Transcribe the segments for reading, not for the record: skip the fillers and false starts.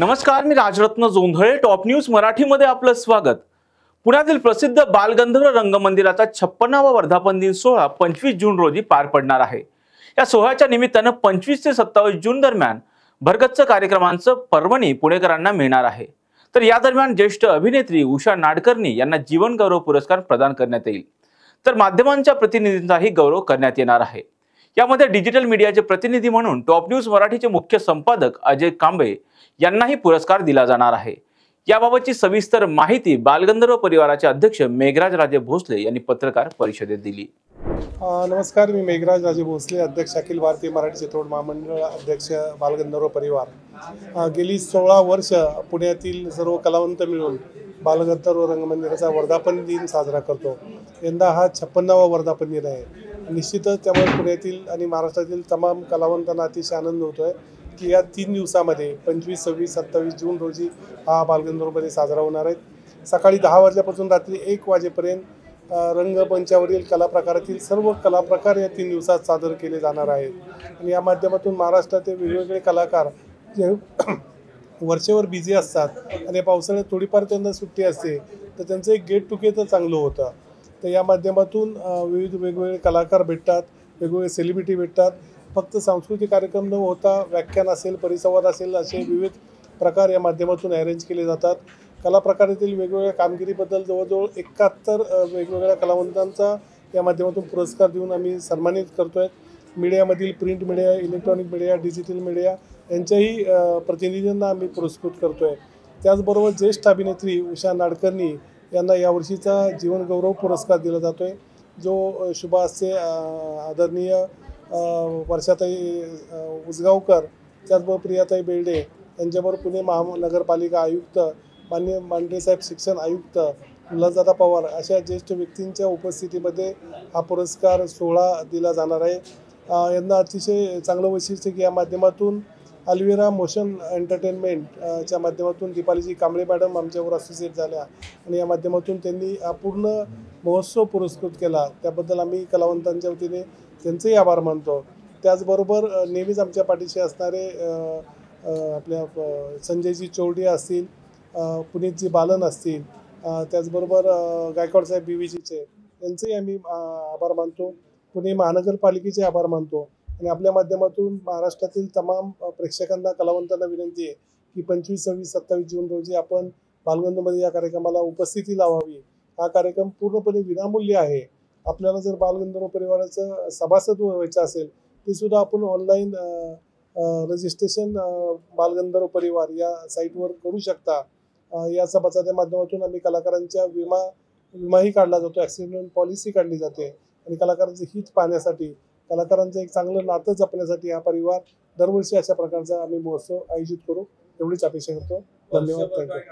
नमस्कार, मी Rajratna Jondhale. Top news मराठीमध्ये आपलं स्वागत. पुण्यातील प्रसिद्ध बालगंधर्व रंगमंदिराचा 56वा वर्धापन दिन सोहळा 25 जून रोजी पार पडणार आहे. या सोहळ्याच्या निमित्तानं 25 ते 27 जून दरम्यान भरगच्च कार्यक्रमांचं पर्वणी पुणेकरांना मिळणार आहे. तर या दरम्यान ज्येष्ठ अभिनेत्री उषा नाडकर्णी यांना जीवन गौरव पुरस्कार प्रदान करण्यात येईल. तर माध्यमांच्या प्रतिनिधींचाही गौरव करण्यात येणार आहे. यामध्ये डिजिटल मीडियाचे प्रतिनिधी म्हणून टॉप न्यूज मराठीचे मुख्य संपादक अजय कांबळे यांनाही पुरस्कार दिला जाणार आहे. याबाबतची सविस्तर माहिती बालगंधर्व परिवाराचे अध्यक्ष मेघराज राजे भोसले यांनी पत्रकार परिषदेत दिली. नमस्कार, मी मेघराज राजे भोसले, अध्यक्ष अखिल भारतीय मराठी चित्रपट महामंडळ, अध्यक्ष बालगंधर्व परिवार. गेली 16 वर्ष पुण्यातील सर्व कलावंत मिळून बालगंधर्व रंगमंदिराचा वर्धापन दिन साजरा करतो. यंदा हा 56वा वर्धापन दिन आहे. निश्चितच त्यामुळे पुण्यातील आणि महाराष्ट्रातील तमाम कलावंतांना अतिशय आनंद होतो आहे की या 3 दिवसामध्ये 25, 26, 27 जून रोजी हा बालगंधर्वमध्ये साजरा होणार आहे. सकाळी 10 वाजल्यापासून रात्री 1 वाजेपर्यंत रंगमंचावरील कला प्रकारातील सर्व कला प्रकार या 3 दिवसात सादर केले जाणार आहेत. आणि या माध्यमातून महाराष्ट्रातील वेगवेगळे कलाकार जे वर्षभर बिझी असतात आणि पावसाळ्यात थोडीफार त्यांना सुट्टी असते, तर त्यांचं एक गेट टुगेदर चांगलं होतं. तर या माध्यमातून विविध वेगवेगळे कलाकार भेटतात, वेगवेगळे सेलिब्रिटी भेटतात. फक्त सांस्कृतिक कार्यक्रम न होता व्याख्यान असेल, परिसंवाद असेल, असे विविध प्रकार या माध्यमातून अरेंज केले जातात. कला प्रकारातील वेगवेगळ्या कामगिरीबद्दल जवळजवळ 71 वेगवेगळ्या कलावंतांचा या माध्यमातून पुरस्कार देऊन आम्ही सन्मानित करतो आहे. मीडियामधील print media, electronic media, digital media यांच्याही प्रतिनिधींना आम्ही पुरस्कृत करतो आहे. त्याचबरोबर ज्येष्ठ अभिनेत्री उषा नाडकर्णी यांना यावर्षीचा जीवन गौरव पुरस्कार दिला जातो आहे, जो शुभास्ते आदरणीय वर्षाताई उसगावकर, त्याचबरोबर प्रियाताई बेर्डे यांच्याबरोबर पुणे महानगरपालिका आयुक्त माननीय मांढरेसाहेब शिक्षण आयुक्त उल्हासदादा पवार अशा ज्येष्ठ व्यक्तींच्या उपस्थितीमध्ये हा पुरस्कार सोहळा दिला जाणार आहे. यांना अतिशय चांगलं वैशिष्ट्य की या माध्यमातून अल्विरा मोशन एंटरटेनमेंटच्या माध्यमातून दीपालीजी कांबळे मॅडम आमच्यावर असोसिएट झाल्या आणि या माध्यमातून त्यांनी हा पूर्ण महोत्सव पुरस्कृत केला. त्याबद्दल आम्ही कलावंतांच्या वतीने त्यांचेही आभार मानतो. त्याचबरोबर नेहमीच आमच्या पाठीशी असणारे आपल्या संजयजी चौडे असतील, पुनीतजी बालन असतील, त्याचबरोबर गायकवाडसाहेब BVGचे यांचेही आम्ही आभार मानतो. पुणे महानगरपालिकेचे आभार मानतो. आणि आपल्या माध्यमातून महाराष्ट्रातील तमाम प्रेक्षकांना, कलावंतांना विनंती आहे की 25, 26, 27 जून रोजी आपण बालगंधर्वमध्ये या कार्यक्रमाला उपस्थिती लावावी. हा कार्यक्रम पूर्णपणे विनामूल्य आहे. आपल्याला जर बालगंधर्व परिवाराचं सभासद व्हायचं असेल ते सुद्धा आपण ऑनलाईन रजिस्ट्रेशन बालगंधर्व परिवार या साईटवर करू शकता. या सभासदाच्या माध्यमातून आम्ही कलाकारांच्या विमाही काढला जातो, ॲक्सिडेंट पॉलिसी काढली जाते आणि कलाकारांचं हित पाहण्यासाठी, कलाकारांचं एक चांगलं नातं जपण्यासाठी हा परिवार दरवर्षी अशा प्रकारचा आम्ही महोत्सव आयोजित करू, एवढीच अपेक्षा करतो. धन्यवाद.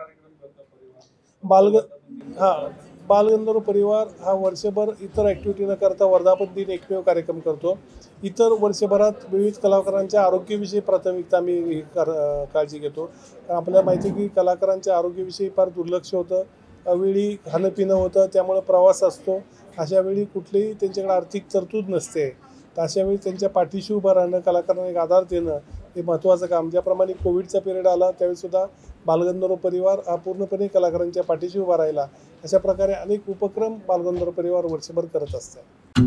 बालगंधर्व परिवार हा वर्षभर इतर ॲक्टिव्हिटी न करता वर्धापन दिन एकमेव कार्यक्रम करतो. इतर वर्षभरात विविध कलाकारांच्या आरोग्याविषयी प्राथमिकता आम्ही काळजी घेतो. आपल्याला माहिती आहे की कलाकारांच्या आरोग्याविषयी फार दुर्लक्ष होतं, अवेळी खाणं पिणं होतं, त्यामुळे प्रवास असतो. अशावेळी कुठलीही त्यांच्याकडे आर्थिक तरतूद नसते. तर अशावेळी त्यांच्या पाठीशी उभं राहणं, कलाकारांना एक आधार देणं हे महत्त्वाचं काम. ज्याप्रमाणे कोविडचा पिरियड आला त्यावेळीसुद्धा बालगंधर्व परिवार हा पूर्णपणे कलाकारांच्या पाठीशी उभा राहिला. अशा प्रकारे अनेक उपक्रम बालगंधर्व परिवार वर्षभर करत असतात.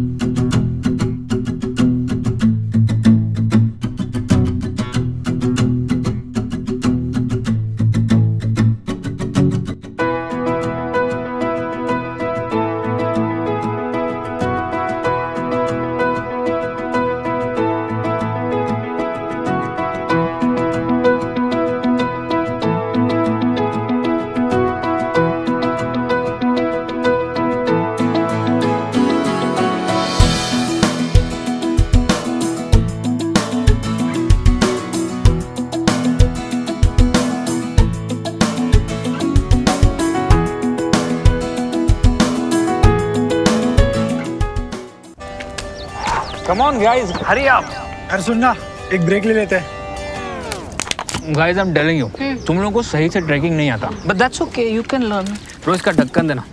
Come on guys, hurry up. यार सुन ना, एक ब्रेक ले लेते हैं. Guys, I'm telling you, तुम लोगों को सही से ट्रैकिंग नहीं आता. But that's okay, you can learn. रोज का ढक्कन देना.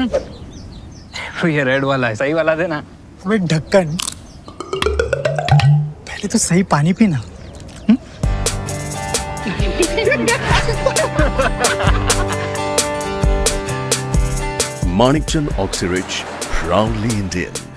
ये रेड वाला है, सही वाला देना. अबे ढक्कन, पहले तो सही पानी पीना. Manikchand Oxyrich, proudly Indian.